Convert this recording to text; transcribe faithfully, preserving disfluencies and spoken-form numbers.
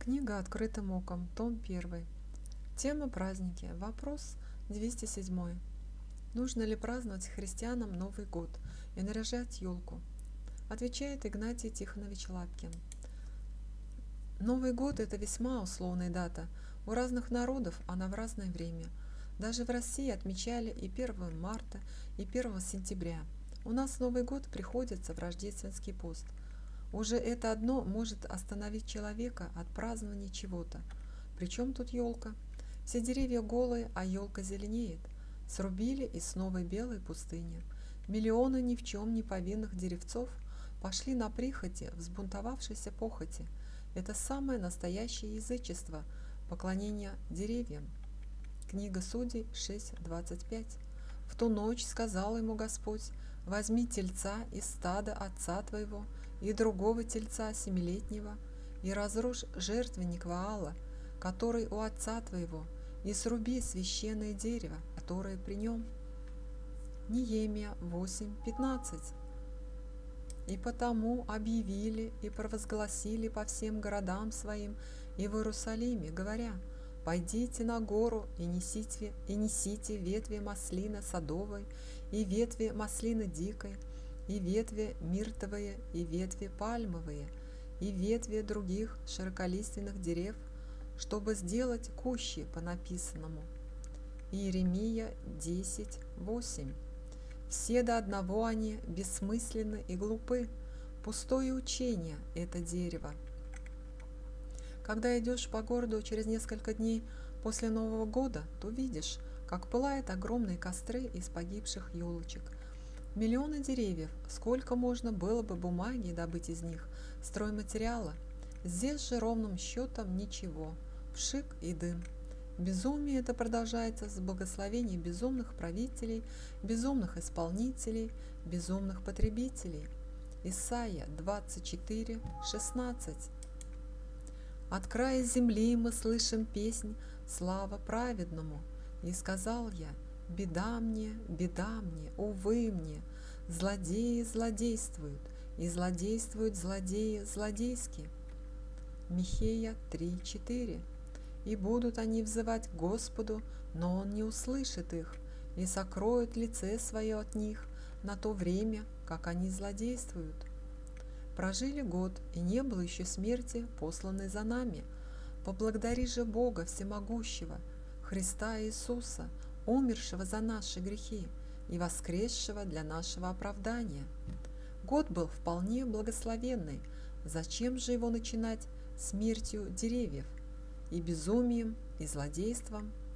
Книга «Открытым оком», том первый. Тема праздники. Вопрос двести седьмой. Нужно ли праздновать христианам Новый год и наряжать елку? Отвечает Игнатий Тихонович Лапкин. Новый год – это весьма условная дата. У разных народов она в разное время. Даже в России отмечали и первого марта, и первого сентября. У нас Новый год приходится в рождественский пост. Уже это одно может остановить человека от празднования чего-то. Причем тут елка? Все деревья голые, а елка зеленеет. Срубили и снова белая пустыня. Миллионы ни в чем не повинных деревцов пошли на прихоти, взбунтовавшейся похоти. Это самое настоящее язычество, поклонение деревьям. Книга Судей шесть двадцать пять. В ту ночь сказал ему Господь: возьми тельца из стада отца твоего и другого тельца семилетнего, и разрушь жертвенник Ваала, который у отца твоего, и сруби священное дерево, которое при нем. Неемия восемь пятнадцать. И потому объявили и провозгласили по всем городам своим и в Иерусалиме, говоря: пойдите на гору и несите, и несите ветви маслины садовой, и ветви маслины дикой, и ветви миртовые, и ветви пальмовые, и ветви других широколиственных дерев, чтобы сделать кущи по написанному. Иеремия десять восемь. Все до одного они бессмысленны и глупы, пустое учение это дерево. Когда идешь по городу через несколько дней после Нового года, то видишь, как пылают огромные костры из погибших елочек. Миллионы деревьев, сколько можно было бы бумаги добыть из них, стройматериала. Здесь же ровным счетом ничего, пшик и дым. Безумие это продолжается с благословений безумных правителей, безумных исполнителей, безумных потребителей. Исайя двадцать четыре шестнадцать. От края земли мы слышим песнь «Слава праведному». И сказал я: беда мне, беда мне, увы мне, злодеи злодействуют, и злодействуют злодеи злодейски. Михея три четыре. И будут они взывать к Господу, но Он не услышит их, и сокроет лице свое от них на то время, как они злодействуют. Прожили год, и не было еще смерти, посланной за нами. Поблагодари же Бога Всемогущего, Христа Иисуса, умершего за наши грехи и воскресшего для нашего оправдания. Год был вполне благословенный, зачем же его начинать смертью деревьев, и безумием, и злодейством?